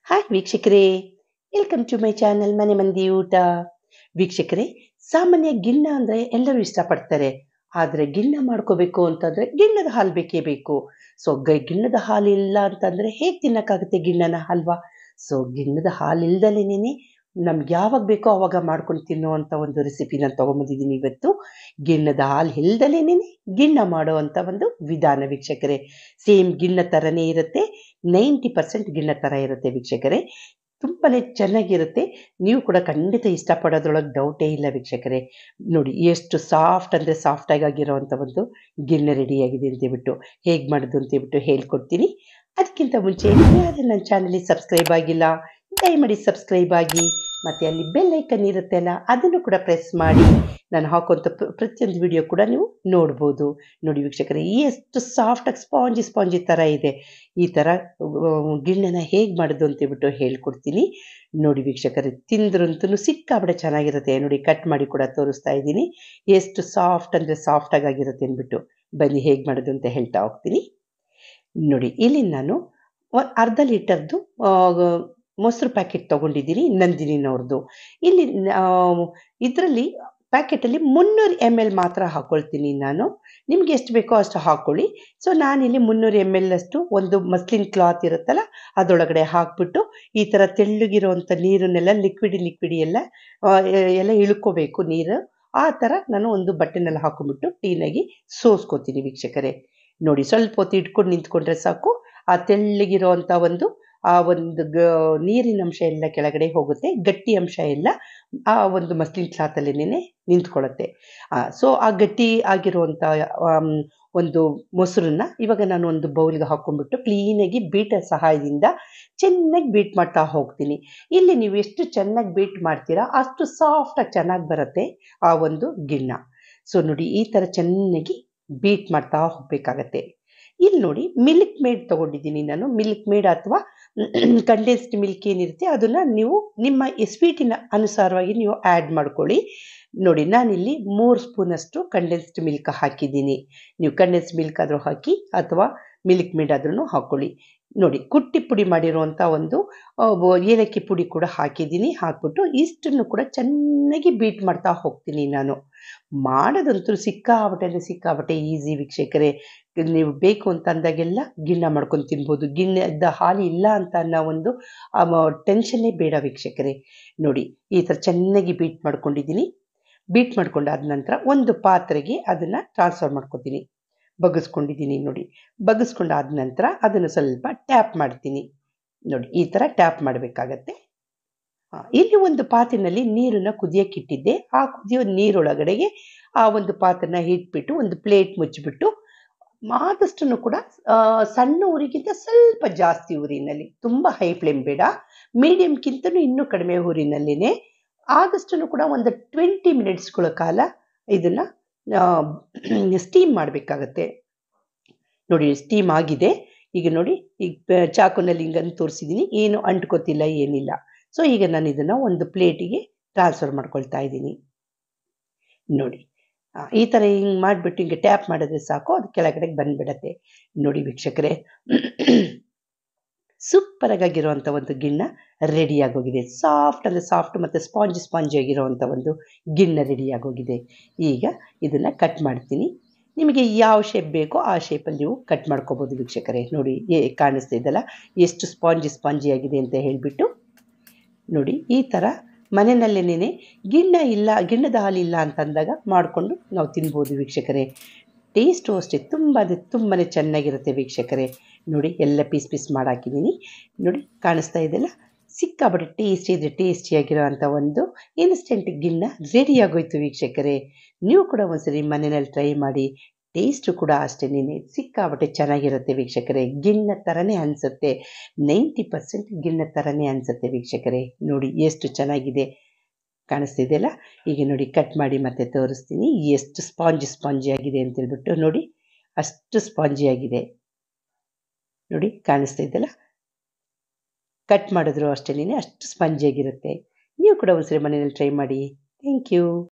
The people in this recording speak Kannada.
ಹಾಯ್ ವೀಕ್ಷಕರೇ, ವೆಲ್ಕಮ್ ಟು ಮೈ ಚಾನಲ್ ಮನೆ ಮಂದಿ ಊಟ. ವೀಕ್ಷಕರೇ, ಸಾಮಾನ್ಯ ಗಿಣ್ಣ ಅಂದರೆ ಎಲ್ಲರೂ ಇಷ್ಟಪಡ್ತಾರೆ. ಆದರೆ ಗಿಣ್ಣ ಮಾಡ್ಕೋಬೇಕು ಅಂತಂದರೆ ಗಿಣ್ಣದ ಹಾಲು ಬೇಕೇ ಬೇಕು. ಸೊ ಗಿಣ್ಣದ ಹಾಲು ಇಲ್ಲ ಅಂತಂದರೆ ಹೇಗೆ ತಿನ್ನೋಕ್ಕಾಗುತ್ತೆ ಗಿಣ್ಣನ ಅಲ್ವಾ? ಸೊ ಗಿಣ್ಣದ ಹಾಲು ಇಲ್ದಲೇನೆ ನಮ್ಗೆ ಯಾವಾಗ ಬೇಕೋ ಆವಾಗ ಮಾಡ್ಕೊಂಡು ತಿನ್ನುವಂಥ ಒಂದು ರೆಸಿಪಿ ನಾನು ತೊಗೊಂಬಂದಿದ್ದೀನಿ ಇವತ್ತು. ಗಿಣ್ಣದ ಹಾಲು ಇಲ್ದಲೇನೆ ಗಿಣ್ಣ ಮಾಡೋ ಅಂಥ ಒಂದು ವಿಧಾನ ವೀಕ್ಷಕರೇ. ಸೇಮ್ ಗಿಣ್ಣ ಥರನೇ ಇರುತ್ತೆ, 90% ಗಿಣ್ಣ ಥರ ಇರುತ್ತೆ ವೀಕ್ಷಕರೇ. ತುಂಬಾ ಚೆನ್ನಾಗಿರುತ್ತೆ. ನೀವು ಕೂಡ ಖಂಡಿತ ಇಷ್ಟಪಡೋದ್ರೊಳಗೆ ಡೌಟೇ ಇಲ್ಲ ವೀಕ್ಷಕರೇ. ನೋಡಿ ಎಷ್ಟು ಸಾಫ್ಟ್ ಅಂದರೆ ಸಾಫ್ಟಾಗಿ ಆಗಿರೋವಂಥ ಒಂದು ಗಿಣ್ಣೆ ರೆಡಿಯಾಗಿದೆ ಅಂತೇಳ್ಬಿಟ್ಟು, ಹೇಗೆ ಮಾಡೋದು ಅಂತೇಳ್ಬಿಟ್ಟು ಹೇಳ್ಕೊಡ್ತೀನಿ. ಅದಕ್ಕಿಂತ ಮುಂಚೆ ಯಾರು ನನ್ನ ಚಾನಲಿಗೆ ಸಬ್ಸ್ಕ್ರೈಬ್ ಆಗಿಲ್ಲ, ದಯಮಾಡಿ ಸಬ್ಸ್ಕ್ರೈಬ್ ಆಗಿ, ಮತ್ತು ಅಲ್ಲಿ ಬೆಲ್ ಐಕನ್ ಇರುತ್ತೆ ಅಲ್ಲ, ಅದನ್ನು ಕೂಡ ಪ್ರೆಸ್ ಮಾಡಿ ನಾನು ಹಾಕುವಂಥ ಪ್ರತಿಯೊಂದು ವಿಡಿಯೋ ಕೂಡ ನೀವು ನೋಡ್ಬೋದು. ನೋಡಿ ವೀಕ್ಷಕರೇ, ಎಷ್ಟು ಸಾಫ್ಟಾಗಿ ಸ್ಪಾಂಜಿ ಥರ ಇದೆ. ಈ ಥರ ಗಿಣ್ಣನ ಹೇಗೆ ಮಾಡೋದು ಅಂತೇಳ್ಬಿಟ್ಟು ಹೇಳ್ಕೊಡ್ತೀನಿ. ನೋಡಿ ವೀಕ್ಷಕರೇ, ತಿಂದ್ರಂತೂ ಸಿಕ್ಕಾಬಿಟ್ಟೆ ಚೆನ್ನಾಗಿರುತ್ತೆ. ನೋಡಿ ಕಟ್ ಮಾಡಿ ಕೂಡ ತೋರಿಸ್ತಾ ಇದ್ದೀನಿ, ಎಷ್ಟು ಸಾಫ್ಟ್ ಅಂದರೆ ಸಾಫ್ಟಾಗಿ ಆಗಿರುತ್ತೆ ಅಂದ್ಬಿಟ್ಟು. ಬನ್ನಿ ಹೇಗೆ ಮಾಡೋದು ಅಂತ ಹೇಳ್ತಾ ಹೋಗ್ತೀನಿ. ನೋಡಿ, ಇಲ್ಲಿ ನಾನು ಅರ್ಧ ಲೀಟರ್ದು ಮೊಸರು ಪ್ಯಾಕೆಟ್ ತೊಗೊಂಡಿದ್ದೀನಿ, ನಂದಿನಿನವ್ರದ್ದು. ಇಲ್ಲಿ ಇದರಲ್ಲಿ ಪ್ಯಾಕೆಟಲ್ಲಿ 300 ml ಮಾತ್ರ ಹಾಕ್ಕೊಳ್ತೀನಿ ನಾನು. ನಿಮ್ಗೆ ಎಷ್ಟು ಬೇಕೋ ಅಷ್ಟು ಹಾಕ್ಕೊಳ್ಳಿ. ಸೊ ನಾನಿಲ್ಲಿ 300 ml ಅಷ್ಟು ಒಂದು ಮಸ್ಲಿನ್ ಕ್ಲಾತ್ ಇರುತ್ತಲ್ಲ, ಅದರೊಳಗಡೆ ಹಾಕ್ಬಿಟ್ಟು ಈ ಥರ ತೆಳ್ಳಗಿರೋವಂಥ ನೀರನ್ನೆಲ್ಲ ಲಿಕ್ವಿಡಿ ಎಲ್ಲ ಇಳ್ಕೋಬೇಕು ನೀರು. ಆ ಥರ ನಾನು ಒಂದು ಬಟ್ಟೆನಲ್ಲಿ ಹಾಕೊಂಡ್ಬಿಟ್ಟು ಕ್ಲೀನಾಗಿ ಸೋಸ್ಕೋತೀನಿ ವೀಕ್ಷಕರೇ. ನೋಡಿ, ಸ್ವಲ್ಪ ಹೊತ್ತು ಇಟ್ಕೊಂಡು ನಿಂತ್ಕೊಂಡ್ರೆ ಸಾಕು, ಆ ತೆಳ್ಳಗಿರೋವಂಥ ಒಂದು ನೀರಿನ ಅಂಶ ಎಲ್ಲ ಕೆಳಗಡೆ ಹೋಗುತ್ತೆ, ಗಟ್ಟಿ ಅಂಶ ಎಲ್ಲ ಆ ಒಂದು ಮಸ್ಲಿನ್ ಕ್ಲಾತಲ್ಲೇನೆ ನಿಂತ್ಕೊಳ್ಳುತ್ತೆ. ಸೊ ಆ ಗಟ್ಟಿ ಆಗಿರುವಂಥ ಒಂದು ಮೊಸರನ್ನ ಇವಾಗ ನಾನು ಒಂದು ಬೌಲ್ಗೆ ಹಾಕ್ಕೊಂಡ್ಬಿಟ್ಟು ಕ್ಲೀನಾಗಿ ಬೀಟರ್ ಸಹಾಯದಿಂದ ಚೆನ್ನಾಗಿ ಬೀಟ್ ಮಾಡ್ತಾ ಹೋಗ್ತೀನಿ. ಇಲ್ಲಿ ನೀವು ಎಷ್ಟು ಚೆನ್ನಾಗಿ ಬೀಟ್ ಮಾಡ್ತೀರಾ ಅಷ್ಟು ಸಾಫ್ಟಾಗಿ ಚೆನ್ನಾಗಿ ಬರುತ್ತೆ ಆ ಒಂದು ಗಿಣ್ಣ. ಸೊ ನೋಡಿ, ಈ ಥರ ಚೆನ್ನಾಗಿ ಬೀಟ್ ಮಾಡ್ತಾ ಹೋಗಬೇಕಾಗತ್ತೆ. ಇಲ್ಲಿ ನೋಡಿ, ಮಿಲ್ಕ್ ಮೇಡ್ ತೊಗೊಂಡಿದ್ದೀನಿ ನಾನು. ಮಿಲ್ಕ್ ಮೇಡ್ ಅಥವಾ ಕಂಡೆನ್ಸ್ಡ್ ಮಿಲ್ಕ್ ಏನಿರುತ್ತೆ ಅದನ್ನು ನೀವು ನಿಮ್ಮ ಸ್ವೀಟಿನ ಅನುಸಾರವಾಗಿ ನೀವು ಆ್ಯಡ್ ಮಾಡ್ಕೊಳ್ಳಿ. ನೋಡಿ, ನಾನಿಲ್ಲಿ 3 ಸ್ಪೂನಷ್ಟು ಕಂಡೆನ್ಸ್ಡ್ ಮಿಲ್ಕ್ ಹಾಕಿದ್ದೀನಿ. ನೀವು ಕಂಡೆನ್ಸ್ಡ್ ಮಿಲ್ಕ್ ಆದರೂ ಹಾಕಿ ಅಥವಾ ಮಿಲ್ಕ್ ಮೇಡ್ ಆದ್ರೂ ಹಾಕ್ಕೊಳ್ಳಿ. ನೋಡಿ, ಕುಟ್ಟಿ ಪುಡಿ ಮಾಡಿರುವಂಥ ಒಂದು ಏಲಕ್ಕಿ ಪುಡಿ ಕೂಡ ಹಾಕಿದ್ದೀನಿ. ಹಾಕ್ಬಿಟ್ಟು ಇಷ್ಟನ್ನು ಕೂಡ ಚೆನ್ನಾಗಿ ಬೀಟ್ ಮಾಡ್ತಾ ಹೋಗ್ತೀನಿ ನಾನು. ಮಾಡೋದಂತೂ ಸಿಕ್ಕಾಬಟ್ಟೆ ಈಸಿ ವೀಕ್ಷಕರೇ. ನೀವು ಬೇಕು ಅಂತ ಅಂದಾಗೆಲ್ಲ ಗಿಣ್ಣ ಮಾಡ್ಕೊಂಡು ತಿನ್ಬೋದು. ಗಿಣ್ಣದ ಹಾಲು ಇಲ್ಲ ಅಂತ ಅನ್ನೋ ಒಂದು ಟೆನ್ಷನ್ನೇ ಬೇಡ ವೀಕ್ಷಕರೇ. ನೋಡಿ, ಈ ಥರ ಚೆನ್ನಾಗಿ ಬೀಟ್ ಮಾಡ್ಕೊಂಡಿದ್ದೀನಿ. ಬೀಟ್ ಮಾಡ್ಕೊಂಡಾದ ನಂತರ ಒಂದು ಪಾತ್ರೆಗೆ ಅದನ್ನು ಟ್ರಾನ್ಸ್ಫರ್ ಮಾಡ್ಕೊತೀನಿ. ಬಗ್ಗಿಸ್ಕೊಂಡಿದ್ದೀನಿ ನೋಡಿ. ಬಗ್ಗಿಸ್ಕೊಂಡಾದ ನಂತರ ಅದನ್ನು ಸ್ವಲ್ಪ ಟ್ಯಾಪ್ ಮಾಡ್ತೀನಿ. ನೋಡಿ, ಈ ಥರ ಟ್ಯಾಪ್ ಮಾಡಬೇಕಾಗತ್ತೆ. ಇಲ್ಲಿ ಒಂದು ಪಾತ್ರೆಯಲ್ಲಿ ನೀರನ್ನು ಕುದಿಯೋಕ್ಕಿಟ್ಟಿದ್ದೆ. ಆ ಕುದಿಯೋ ನೀರೊಳಗಡೆಗೆ ಆ ಒಂದು ಪಾತ್ರನ ಇಟ್ಬಿಟ್ಟು ಒಂದು ಪ್ಲೇಟ್ ಮುಚ್ಚಿಬಿಟ್ಟು, ಆದಷ್ಟು ಕೂಡ ಸಣ್ಣ ಊರಿಗಿಂತ ಸ್ವಲ್ಪ ಜಾಸ್ತಿ ಊರಿನಲ್ಲಿ, ತುಂಬ ಹೈ ಫ್ಲೇಮ್ ಬೇಡ, ಮೀಡಿಯಮ್ಗಿಂತಲೂ ಇನ್ನೂ ಕಡಿಮೆ ಊರಿನಲ್ಲಿನೇ ಆದಷ್ಟು ಕೂಡ ಒಂದು 20 ಮಿನಿಟ್ಸ್ಗಳ ಕಾಲ ಇದನ್ನು ಸ್ಟೀಮ್ ಮಾಡಬೇಕಾಗತ್ತೆ. ನೋಡಿ, ಸ್ಟೀಮ್ ಆಗಿದೆ. ಈಗ ನೋಡಿ, ಈಗ ಚಾಕುನಲ್ಲಿ ಹಿಂಗಂದು ತೋರಿಸಿದ್ದೀನಿ, ಏನು ಅಂಟ್ಕೋತಿಲ್ಲ, ಏನಿಲ್ಲ. ಸೊ ಈಗ ನಾನು ಇದನ್ನು ಒಂದು ಪ್ಲೇಟಿಗೆ ಟ್ರಾನ್ಸ್ಫರ್ ಮಾಡ್ಕೊಳ್ತಾ ಇದ್ದೀನಿ. ನೋಡಿ, ಈ ಥರ ಹಿಂಗೆ ಮಾಡಿಬಿಟ್ಟು ಹಿಂಗೆ ಟ್ಯಾಪ್ ಮಾಡಿದ್ರೆ ಸಾಕು, ಅದು ಕೆಳಗಡೆಗೆ ಬಂದುಬಿಡತ್ತೆ. ನೋಡಿ ವೀಕ್ಷಕರೇ, ಸೂಪರಾಗಿರುವಂಥ ಒಂದು ಗಿಣ್ಣ ರೆಡಿಯಾಗೋಗಿದೆ. ಸಾಫ್ಟ್ ಅಂದರೆ ಸಾಫ್ಟ್ ಮತ್ತು ಸ್ಪಾಂಜಿ ಆಗಿರೋವಂಥ ಒಂದು ಗಿಣ್ಣ ರೆಡಿಯಾಗೋಗಿದೆ. ಈಗ ಇದನ್ನು ಕಟ್ ಮಾಡ್ತೀನಿ. ನಿಮಗೆ ಯಾವ ಶೇಪ್ ಬೇಕೋ ಆ ಶೇಪಲ್ಲಿ ನೀವು ಕಟ್ ಮಾಡ್ಕೋಬೋದು ವೀಕ್ಷಕರೇ. ನೋಡಿ, ಕಾಣಿಸ್ತಾ ಇದ್ದಲ್ಲ ಎಷ್ಟು ಸ್ಪಾಂಜಿ ಆಗಿದೆ ಅಂತ ಹೇಳಿಬಿಟ್ಟು. ನೋಡಿ, ಈ ಥರ ಮನೆಯಲ್ಲೇನೇ ಗಿಣ್ಣದ ಹಾಲಿಲ್ಲ ಅಂತಂದಾಗ ಮಾಡಿಕೊಂಡು ನಾವು ತಿನ್ಬೋದು ವೀಕ್ಷಕರೇ. ಟೇಸ್ಟು ಅಷ್ಟೇ ತುಂಬಾ ಚೆನ್ನಾಗಿರುತ್ತೆ ವೀಕ್ಷಕರೇ. ನೋಡಿ, ಎಲ್ಲ ಪೀಸ್ ಮಾಡಾಕಿದ್ದೀನಿ. ನೋಡಿ, ಕಾಣಿಸ್ತಾ ಇದೆಯಲ್ಲ, ಸಿಕ್ಕಾಬಿಟ್ಟೆ ಟೇಸ್ಟಿಯಾಗಿರೋ ಅಂಥ ಒಂದು ಇನ್ಸ್ಟೆಂಟ್ ಗಿಣ್ಣ ರೆಡಿಯಾಗೋಯ್ತು ವೀಕ್ಷಕರೇ. ನೀವು ಕೂಡ ಒಂದ್ಸರಿ ಮನೆಯಲ್ಲಿ ಟ್ರೈ ಮಾಡಿ. ಟೇಸ್ಟು ಕೂಡ ಅಷ್ಟೇನೆ ಸಿಕ್ಕಾಬಿಟ್ಟೆ ಚೆನ್ನಾಗಿರುತ್ತೆ ವೀಕ್ಷಕರೇ. ಗಿಣ್ಣ ಥರನೇ ಅನಿಸುತ್ತೆ, 90% ಗಿಣ್ಣ ಥರನೇ ಅನಿಸುತ್ತೆ ವೀಕ್ಷಕರೇ. ನೋಡಿ, ಎಷ್ಟು ಚೆನ್ನಾಗಿದೆ ಕಾಣಿಸ್ತಿದೆಯಲ್ಲ. ಈಗ ನೋಡಿ, ಕಟ್ ಮಾಡಿ ಮತ್ತೆ ತೋರಿಸ್ತೀನಿ ಎಷ್ಟು ಸ್ಪಾಂಜಿ ಆಗಿದೆ ಅಂತೇಳ್ಬಿಟ್ಟು. ನೋಡಿ, ಅಷ್ಟು ಸ್ಪಾಂಜಿ ಆಗಿದೆ. ನೋಡಿ, ಕಾಣಿಸ್ತಾ ಇದೆಯಲ್ಲ, ಕಟ್ ಮಾಡಿದ್ರು ಅಷ್ಟೇನೆ ಅಷ್ಟು ಸ್ಪಂಜಿಯಾಗಿರುತ್ತೆ. ನೀವು ಕೂಡ ಒಂದ್ಸರಿ ಮನೆಯಲ್ಲಿ ಟ್ರೈ ಮಾಡಿ. Thank you.